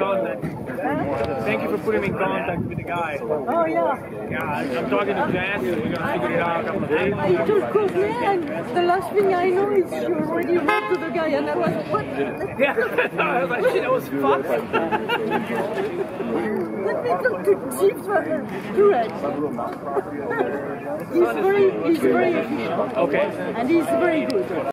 contact. Thank you for putting me in contact with the guy. Oh, yeah. Yeah, I'm talking to Jess. We're going to figure it out a couple of days. I told Courtney, and the last thing I know is she already wrote to the guy, and I was, what? Yeah, I was like, shit, that was fucking. Let me talk to Chief Stewart. He's very efficient. Okay. And he's very good.